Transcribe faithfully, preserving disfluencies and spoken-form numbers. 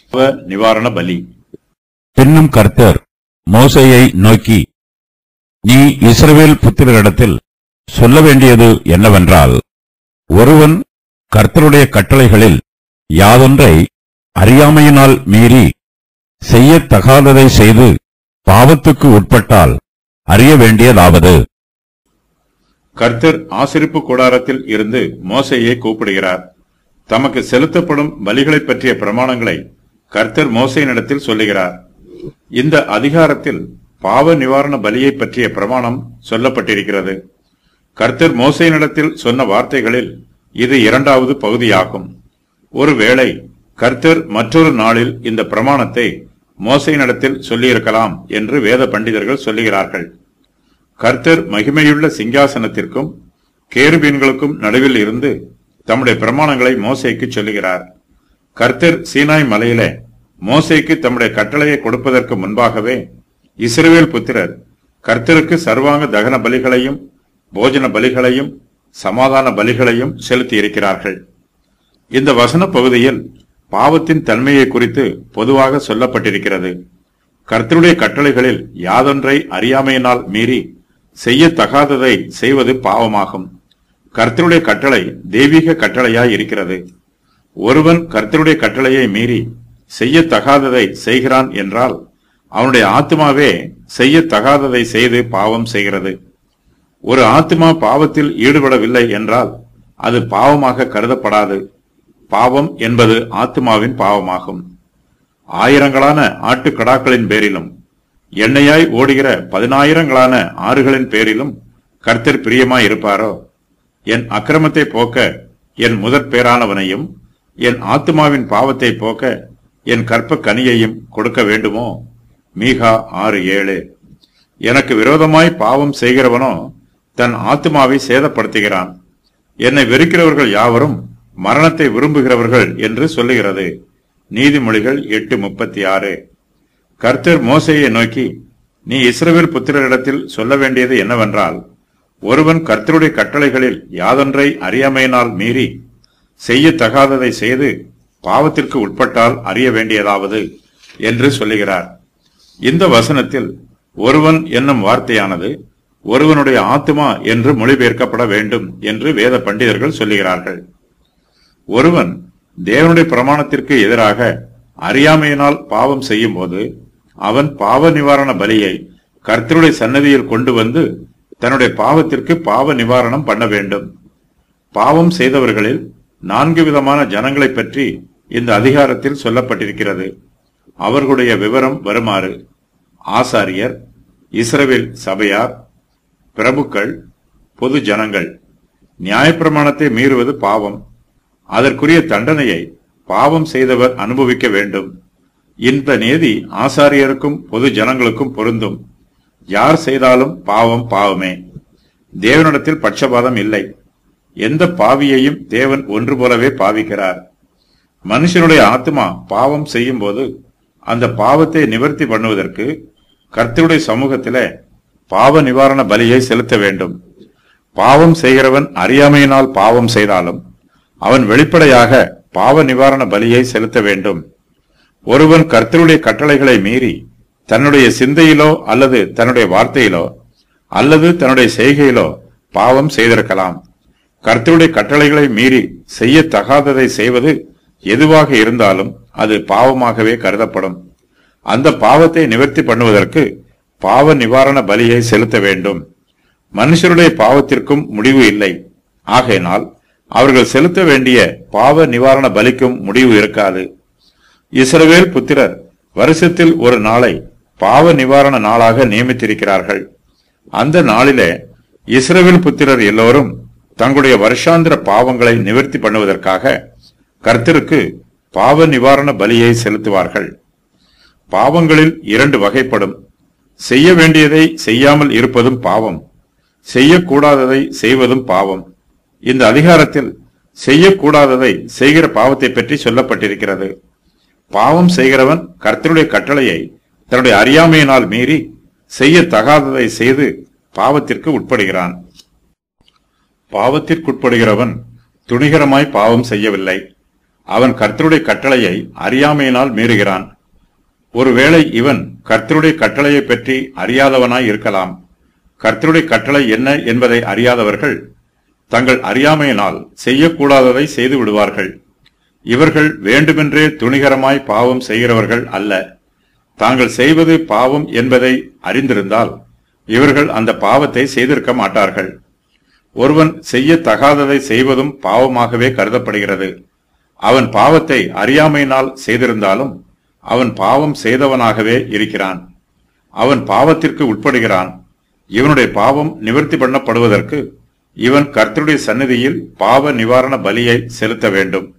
நிவாரண பலி. பின்னும் கர்த்தர் மோசேயை நோக்கி, நீ இஸ்ரவேல் புத்திரரிடத்தில் சொல்ல வேண்டியது என்னவென்றால், ஒருவன் கர்த்தருடைய கட்டளைகளில் யாதொன்றை அறியாமையினால் மீறி செய்யத்தகாததை செய்து பாவத்துக்கு உட்பட்டால் அறிய வேண்டியதாவது. கர்த்தர் ஆசரிப்பு கூடாரத்தில் இருந்து மோசேயை கூப்பிடுகிறார். தமக்கு செலுத்தப்படும் பலிகளை பற்றிய பிரமாணங்களை கர்த்தர் மோசேயினிடத்தில் சொல்லுகிறார். இந்த அதிகாரத்தில் பாவ நிவாரண பலியை பற்றிய பிரமாணம் சொல்லப்பட்டிருக்கிறது. கர்த்தர் மோசேயினிடத்தில் சொன்ன வார்த்தைகளில் இது இரண்டாவது பகுதியாகும். ஒருவேளை கர்த்தர் மற்றொரு நாளில் இந்த பிரமாணத்தை மோசேயினிடத்தில் சொல்லியிருக்கலாம் என்று வேத பண்டிதர்கள் சொல்லுகிறார்கள். கர்த்தர் மகிமையுள்ள சிங்காசனத்திற்கும் கேருபீன்களுக்கும் நடுவில் இருந்து தம்முடைய பிரமாணங்களை மோசேக்கு சொல்லுகிறார். கர்த்தர் சீனாய் மலையில மோசேக்கு தம்முடைய கட்டளையை கொடுப்பதற்கு முன்பாகவே இஸ்ரவேல் புத்திரர் கர்த்தருக்கு சர்வாங்க தகன பலிகளையும் போஜன பலிகளையும் சமாதான பலிகளையும் செலுத்தி இருக்கிறார்கள். இந்த வசன பகுதியில் பாவத்தின் தன்மையை குறித்து பொதுவாக சொல்லப்பட்டிருக்கிறது. கர்த்தருடைய கட்டளைகளில் யாதொன்றை அறியாமையினால் மீறி செய்யத்தகாததை செய்வது பாவமாகும். கர்த்தருடைய கட்டளை தெய்வீக கட்டளையாய் இருக்கிறது. ஒருவன் கர்த்தருடைய கட்டளையை மீறி செய்யத்தகாததை செய்கிறான் என்றால் அவனுடைய ஆத்மாவே செய்யத்தகாததை செய்து பாவம் செய்கிறது. ஒரு ஆத்மா பாவத்தில் ஈடுபடவில்லை என்றால் அது பாவமாக கருதப்படாது. பாவம் என்பது ஆத்மாவின் பாவமாகும். ஆயிரங்களான ஆட்டுக்கடாக்களின் பேரிலும் எண்ணெயாய் ஓடுகிற பதினாயிரங்களான ஆறுகளின் பேரிலும் கர்த்தர் பிரியமாய் இருப்பாரோ? என் அக்கிரமத்தை போக்க என் முதற் பேரானவனையும் என் ஆத்மாவின் பாவத்தை போக்க என் கற்ப கனியையும் கொடுக்க வேண்டுமோ? மீகா ஆறு ஏழு. எனக்கு விரோதமாய் பாவம் செய்கிறவனோ தன் ஆத்மாவை சேதப்படுத்துகிறான். என்னை வெறுக்கிறவர்கள் யாவரும் மரணத்தை விரும்புகிறவர்கள் என்று சொல்லுகிறது. நீதிமொழிகள் எட்டு முப்பத்தி ஆறு. கர்த்தர் மோசேயை நோக்கி, நீ இஸ்ரவேல் புத்திரரிடத்தில் சொல்ல வேண்டியது என்னவென்றால், ஒருவன் கர்த்தருடைய கட்டளைகளில் யாதொன்றை அறியாமையினால் மீறி செய்யத்தகாததை செய்து பாவத்திற்கு உட்பட்டால் அறிய வேண்டியதாவது என்று சொல்லுகிறார். இந்த வசனத்தில் ஒருவன் என்னும் வார்த்தையானது ஒருவனுடைய ஆத்மா என்று மொழிபெயர்க்கப்பட வேண்டும் என்று வேத பண்டிதர்கள் சொல்லுகிறார்கள். ஒருவன் தேவனுடைய பிரமாணத்திற்கு எதிராக அறியாமையினால் பாவம் செய்யும் போது அவன் பாவ நிவாரண பலியை கர்த்தருடைய சன்னதியில் கொண்டு வந்து தன்னுடைய பாவத்திற்கு பாவ நிவாரணம் பண்ண வேண்டும். பாவம் செய்தவர்களில் நான்கு விதமான ஜனங்களை பற்றி இந்த அதிகாரத்தில் சொல்லப்பட்டிருக்கிறது. அவர்களுடைய விவரம் வருமாறு: ஆசாரியர், இஸ்ரவேல் சபையார், பிரபுக்கள், பொது ஜனங்கள். நியாயப்பிரமாணத்தை மீறுவது பாவம். அதற்குரிய தண்டனையை பாவம் செய்தவர் அனுபவிக்க வேண்டும். இந்த நீதி ஆசாரியருக்கும் பொது ஜனங்களுக்கும் பொருந்தும். யார் செய்தாலும் பாவம் பாவமே. தேவனிடத்தில் பட்சபாதம் இல்லை. எந்த பாவியையும் தேவன் ஒன்று போலவே பாவிக்கிறார். மனுஷனுடைய ஆத்மா பாவம் செய்யும் போது அந்த பாவத்தை நிவர்த்தி பண்ணுவதற்கு கர்த்தருடைய சமூகத்திலே பாவ நிவாரண பலியை செலுத்த வேண்டும். பாவம் செய்கிறவன் அறியாமையினால் பாவம் செய்தாலும் அவன் வெளிப்படையாக பாவ நிவாரண பலியை செலுத்த வேண்டும். ஒருவன் கர்த்தருடைய கட்டளைகளை மீறி தன்னுடைய சிந்தையிலோ அல்லது தன்னுடைய வார்த்தையிலோ அல்லது தன்னுடைய செய்கையிலோ பாவம் செய்திருக்கலாம். கர்த்தருடைய கட்டளைகளை மீறி செய்யத்தகாததை செய்வது எதுவாக இருந்தாலும் அது பாவமாகவே கருதப்படும். அந்த பாவத்தை நிவர்த்தி பண்ணுவதற்கு பாவ நிவாரண பலியை செலுத்த வேண்டும். மனுஷருடைய பாவத்திற்கும் முடிவு இல்லை. ஆகையினால் அவர்கள் செலுத்த வேண்டிய பாவ நிவாரண பலிக்கும் முடிவு இருக்காது. இஸ்ரவேல் புத்திரர் வருஷத்தில் ஒரு நாளை பாவ நிவாரண நாளாக நியமித்திருக்கிறார்கள். அந்த நாளிலே இஸ்ரவேல் புத்திரர் எல்லோரும் தங்களுடைய வருஷாந்திர பாவங்களை நிவர்த்தி பண்ணுவதற்காக கர்த்தருக்கு பாவ நிவாரண பலியை செலுத்துவார்கள். பாவங்களில் இரண்டு வகைப்படும். செய்ய வேண்டியதை செய்யாமல் இருப்பதும் பாவம், செய்யக்கூடாததை செய்வதும் பாவம். இந்த அதிகாரத்தில் செய்யக்கூடாததை செய்கிற பாவத்தை பற்றி சொல்லப்பட்டிருக்கிறது. பாவம் செய்கிறவன் கர்த்தருடைய கட்டளையை தன்னுடைய அறியாமையினால் மீறி செய்யத்தகாததை செய்து பாவத்திற்கு உட்படுகிறான். பாவத்திற்குட்படுகிறவன் துணிகரமாய் பாவம் செய்யவில்லை. அவன் கர்த்தருடைய கட்டளையை அறியாமையினால் மீறுகிறான். ஒருவேளை இவன் கர்த்தருடைய கட்டளையை பற்றி அறியாதவனாய் இருக்கலாம். கர்த்தருடைய கட்டளை என்ன என்பதை அறியாதவர்கள் தங்கள் அறியாமையினால் செய்யக்கூடாததை செய்து விடுவார்கள். இவர்கள் வேண்டுமென்றே துணிகரமாய் பாவம் செய்கிறவர்கள் அல்ல. தாங்கள் செய்வது பாவம் என்பதை அறிந்திருந்தால் இவர்கள் அந்த பாவத்தை செய்திருக்க மாட்டார்கள். ஒருவன் செய்ய தகாததை செய்வதும் பாவமாகவே கருதப்படுகிறது. அவன் பாவத்தை அறியாமையினால் செய்திருந்தாலும் அவன் பாவம் செய்தவனாகவே இருக்கிறான். அவன் பாவத்திற்கு உட்படுகிறான். இவனுடைய பாவம் நிவர்த்தி பண்ணப்படுவதற்கு இவன் கர்த்தருடைய சந்நிதியில் பாவ நிவாரண பலியை செலுத்த வேண்டும்.